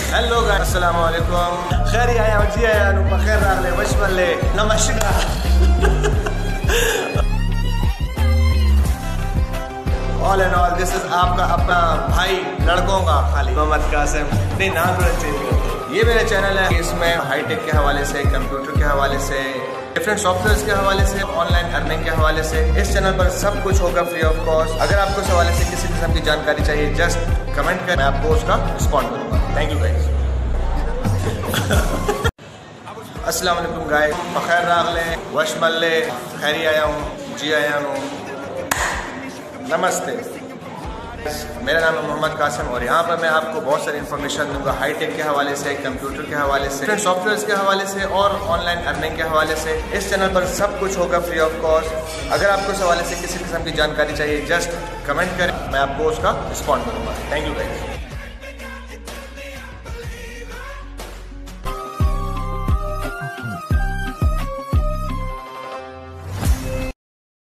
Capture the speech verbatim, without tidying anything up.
Hello guys, अस्सलाम वालेकुम। खैर आया जी आया नु बखैर रागले वशमले नमस्कार। All and all this is आपका अपना भाई लड़कों का खाली मोहम्मद कासिम। नहीं नाम थोड़ा चेंज करते। ये मेरा चैनल है, इसमें हाईटेक के हवाले से, कंप्यूटर के हवाले से, डिफरेंट सॉफ्टवेयर के हवाले से, ऑनलाइन अर्निंग के हवाले से इस चैनल पर सब कुछ होगा फ्री ऑफ कॉस्ट। अगर आपको इस हवाले से किसी किस्म की जानकारी चाहिए जस्ट कमेंट करें, मैं आपको उसका रिस्पॉन्ड करूँगा। Thank you guys. अस्सलाम वालेकुम गाइस, बखैर रागले वशमले खैरी आया हूँ जी आया हूँ नमस्ते। मेरा नाम है मोहम्मद कासिम और यहाँ पर मैं आपको बहुत सारी इन्फॉर्मेशन दूंगा हाईटेक के हवाले से, कंप्यूटर के हवाले से, डिफरेंट सॉफ्टवेयर के हवाले से और ऑनलाइन अर्निंग के हवाले से। इस चैनल पर सब कुछ होगा फ्री ऑफ कॉस्ट। अगर आपको इस हवाले से किसी किस्म की जानकारी चाहिए जस्ट कमेंट करें, मैं आपको उसका रिस्पॉन्ड करूँगा। Thank you guys.